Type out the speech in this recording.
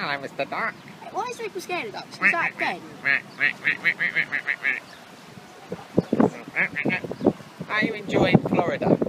Hello, Mr. Duck. Why is people scared of ducks? Is that dead? Are you enjoying Florida?